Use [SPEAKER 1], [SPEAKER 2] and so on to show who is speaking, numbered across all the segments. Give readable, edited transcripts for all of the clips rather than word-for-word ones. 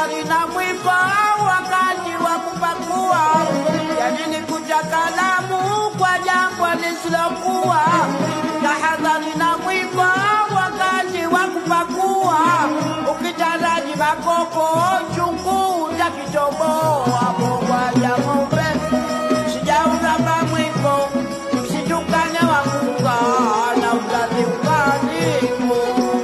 [SPEAKER 1] tahadhari na mwiba wakati wa kupakua. Yani ni kuja kalamu kwa jambo lisilokuwa. Tahadhari na mwiba wakati wa kupakua. Ukitaraji makoko chungu utakitoboa. Kwa jambo sijauramba mwiba msitukane wa Munga na uzazi ukalimu.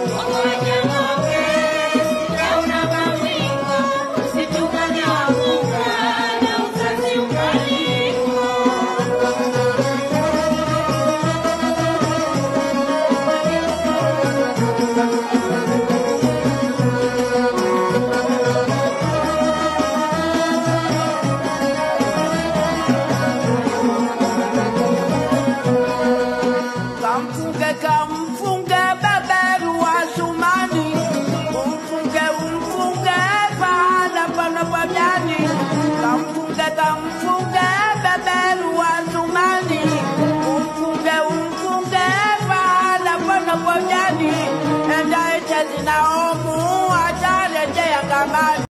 [SPEAKER 1] Kamfunge beberu wa Sumani, umfunge pahala panapojani. Kamfunge beberu wa Sumani, umfunge pahala panapojani. Enda ete zinaomu atarejea kamani.